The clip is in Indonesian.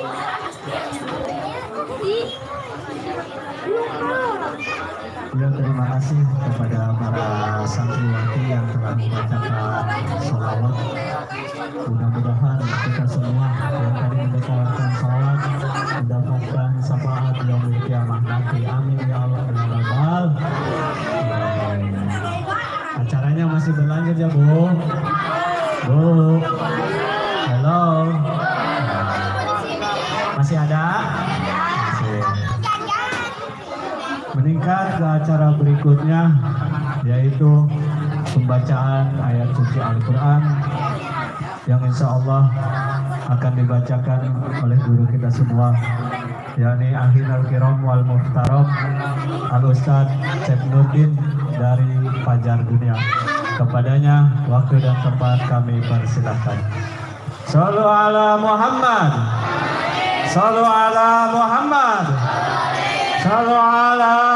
Ya, terima kasih kepada para santriwati yang telah membacakan sholawat. Mudah-mudahan kita semua yang tadi mendekatkan sholat mendapatkan syafaat yaumil kiamah nanti. Amin ya Allah ya Rabbal. Acaranya masih berlanjut ya Bu. Bu, halo. Masih ada? Masih. Meningkat ke acara berikutnya, yaitu pembacaan ayat suci Al-Quran yang insya Allah akan dibacakan oleh guru kita semua, yakni Akhirul Kiram wal Muhtaram Al-Ustaz Syekh Nurdin dari Fajar Dunia. Kepadanya waktu dan tempat kami persilahkan. Shallu ala Muhammad, shallu ala Muhammad, shallu ala